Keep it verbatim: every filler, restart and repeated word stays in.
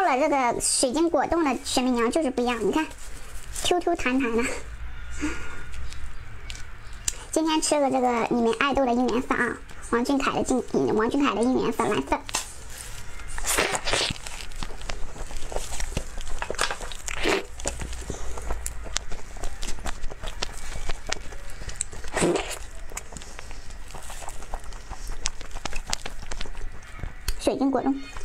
了这个水晶果冻的雪媚娘就是不一样，你看 ，Q Q 弹弹的。今天吃了这个你们爱豆的应援粉啊，王俊凯的应王俊凯的应援粉蓝色。水晶果冻。